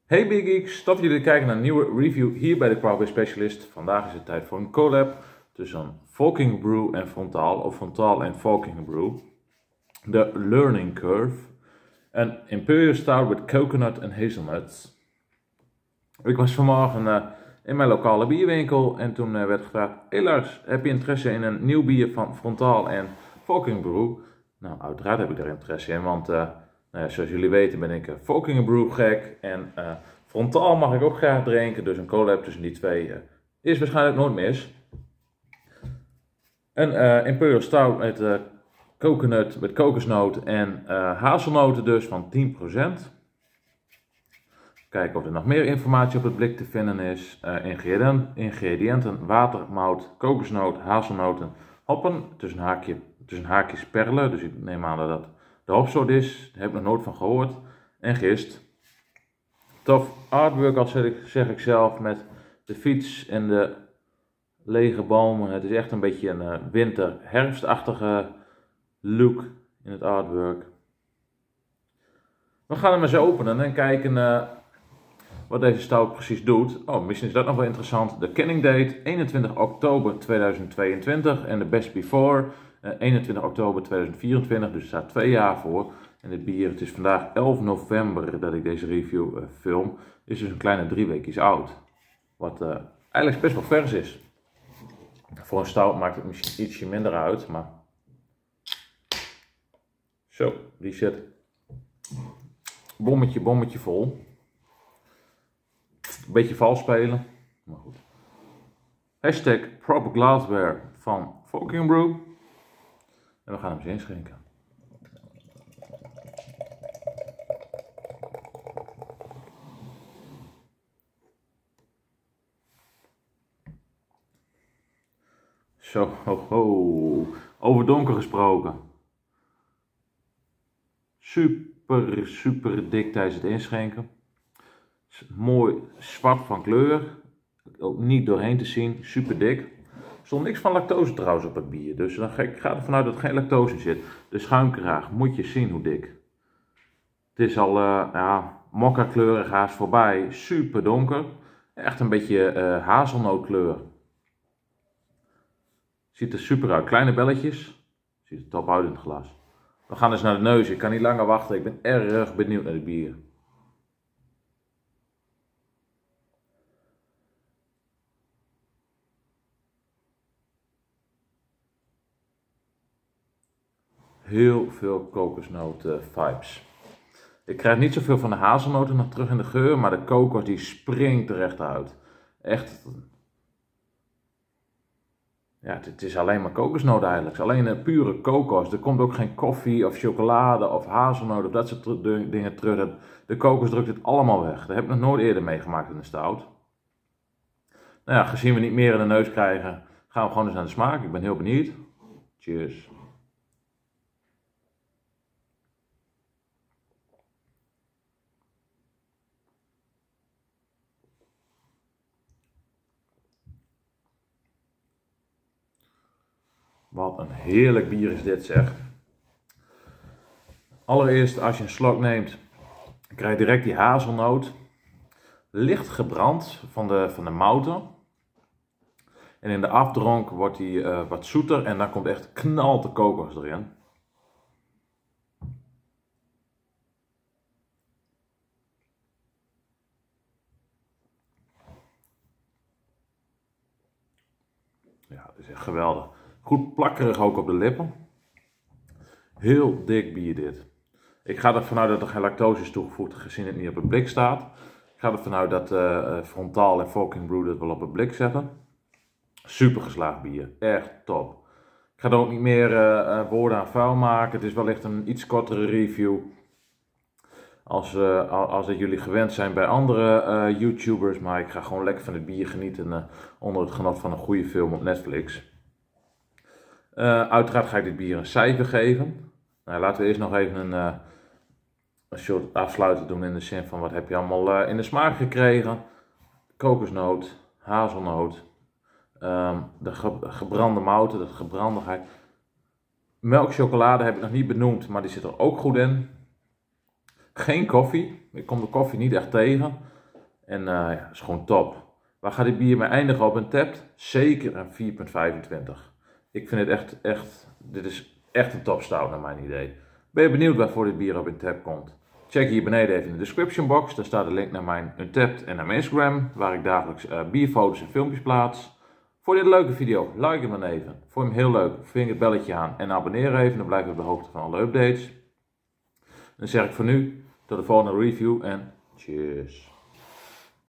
Hey Big Geeks, tof dat jullie kijken naar een nieuwe review hier bij de Quackbay Specialist. Vandaag is het tijd voor een collab tussen Volking Brew en Frontaal, of Frontaal en Volking Brew. De Learning Curve. Een Imperial Stout met coconut en hazelnuts. Ik was vanmorgen in mijn lokale bierwinkel en toen werd gevraagd: hey Lars, heb je interesse in een nieuw bier van Frontaal en Volking Brew? Nou, uiteraard heb ik daar interesse in, want zoals jullie weten ben ik Volking Brew gek en Frontaal mag ik ook graag drinken, dus een collab tussen die twee is waarschijnlijk nooit mis. Een Imperial Stout met coconut, met kokosnoot en hazelnoten dus van 10%. Kijken of er nog meer informatie op het blik te vinden is. Ingrediënten: water, mout, kokosnoot, hazelnoten, hoppen, tussen haakjes perlen, dus ik neem aan dat dat de hopsoort is, daar heb ik nog nooit van gehoord, en gist. Tof artwork al zeg ik zelf, met de fiets en de lege bomen. Het is echt een beetje een winter-herfstachtige look in het artwork. We gaan hem eens openen en kijken wat deze stout precies doet. Oh, misschien is dat nog wel interessant. De canning date 21 oktober 2022 en de best before 21 oktober 2024, dus er staat 2 jaar voor. En dit bier, het is vandaag 11 november dat ik deze review film, is dus een kleine 3 weekjes oud. Wat eigenlijk best wel vers is. Voor een stout maakt het misschien ietsje minder uit, maar zo, die zit bommetje vol. Een beetje vals spelen, maar goed. Hashtag proper glassware van Volking Brew. En we gaan hem eens inschenken. Zo, over donker gesproken. Super dik tijdens het inschenken. Mooi zwart van kleur, ook niet doorheen te zien, super dik. Er stond niks van lactose trouwens op het bier, dus ik ga ervan uit dat er geen lactose in zit. De schuimkraag, moet je zien hoe dik. Het is al mokka kleurig haast voorbij, super donker. Echt een beetje hazelnootkleur. Ziet er super uit, kleine belletjes, ziet er top uit in het glas. We gaan eens naar de neus, ik kan niet langer wachten, ik ben erg benieuwd naar het bier. Heel veel kokosnoot vibes. Ik krijg niet zoveel van de hazelnoten nog terug in de geur, maar de kokos die springt er echt uit. Echt. Ja, het is alleen maar kokosnoot eigenlijk. Het is alleen een pure kokos. Er komt ook geen koffie of chocolade of hazelnoot of dat soort dingen terug. De kokos drukt het allemaal weg. Dat heb ik nog nooit eerder meegemaakt in een stout. Nou ja, gezien we niet meer in de neus krijgen, gaan we gewoon eens naar de smaak. Ik ben heel benieuwd. Cheers. Wat een heerlijk bier is dit, zeg. Allereerst, als je een slok neemt, krijg je direct die hazelnoot. Licht gebrand van de mouten. En in de afdronk wordt die wat zoeter en dan komt echt knalt de kokos erin. Ja, het is echt geweldig. Goed plakkerig ook op de lippen. Heel dik bier dit. Ik ga ervan uit dat er geen lactose is toegevoegd, gezien het niet op het blik staat. Ik ga ervan uit dat Frontaal en Volking Brew dat wel op het blik zetten. Super geslaagd bier. Echt top. Ik ga er ook niet meer woorden aan vuil maken. Het is wellicht een iets kortere review. Als dat jullie gewend zijn bij andere YouTubers. Maar ik ga gewoon lekker van het bier genieten onder het genot van een goede film op Netflix. Uiteraard ga ik dit bier een cijfer geven. Nou, laten we eerst nog even een soort afsluiten doen in de zin van wat heb je allemaal in de smaak gekregen. Kokosnoot, hazelnoot, de gebrande mouten, de gebrandigheid. Melkchocolade heb ik nog niet benoemd, maar die zit er ook goed in. Geen koffie, ik kom de koffie niet echt tegen. En ja, dat is gewoon top. Waar gaat dit bier mee eindigen op Untappd? Zeker een 4,25. Ik vind het dit is echt een topstout naar mijn idee. Ben je benieuwd waarvoor dit bier op Untappd komt? Check hier beneden even in de description box. Daar staat de link naar mijn Untappd en naar mijn Instagram, waar ik dagelijks bierfoto's en filmpjes plaats. Vond je dit een leuke video? Like hem dan even. Vond je hem heel leuk? Ving het belletje aan en abonneer even. Dan blijf je op de hoogte van alle updates. Dan zeg ik voor nu tot de volgende review en cheers.